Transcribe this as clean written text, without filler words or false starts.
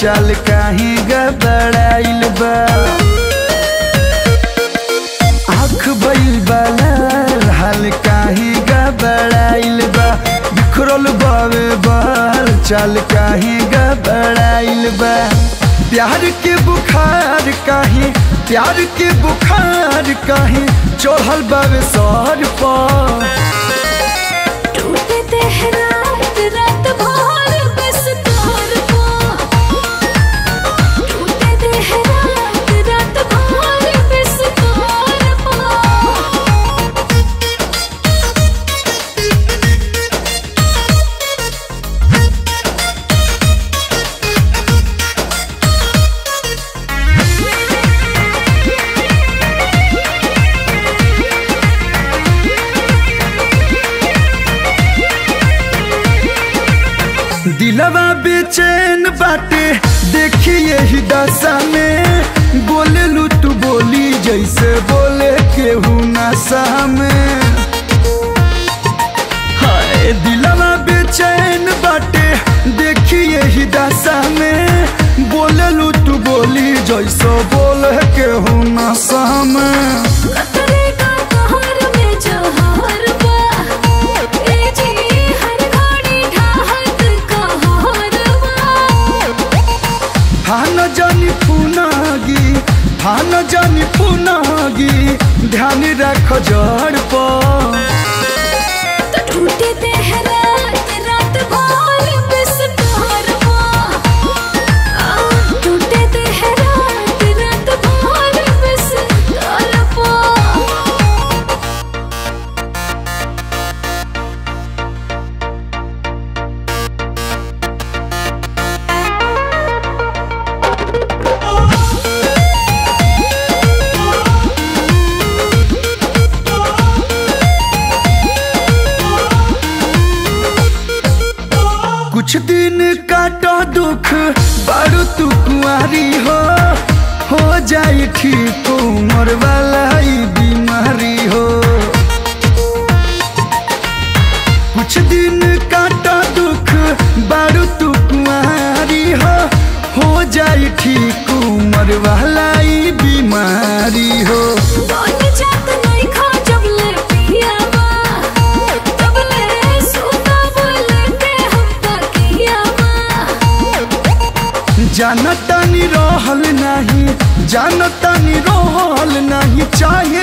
चाल काहे गबड़ाइल बा। आँख भइल बा लाल हाल काहे गबड़ाइल बा। बिखरल बावे बाल चाल काहे गबड़ाइल बा। प्यार के बुखार काहे प्यार के बुखार काहे चढ़ल बावे सर पर। टूटते हैं रात रात भर बस तोर को। टूटते हैं रात रात भर बस तोर को। दिलवा बेचैन बाटे देखिए ही दशा में। बोले लू तू बोली जैसे बोले केहू नशा में। हाय दिलवा बेचैन बाटे देखिए ही दशा में। बोले लू तू बोली जैसे बोले केहू नशा में। हान जानी पुनागी ध्यान रख जड़ पर। तो टूटते हैं रात रात भर बस तोर को। टूटते हैं रात रात भर बस तोर को। कुछ दिन काटो दुख बारू तू कुंवारी हो जाए ठीक उम्र वाला बीमारी हो। कुछ दिन काटो दुख बारू तू कुंवारी हो जाए ठीक उम्र वाला बीमारी हो। जानतानी रहल नहीं चाहे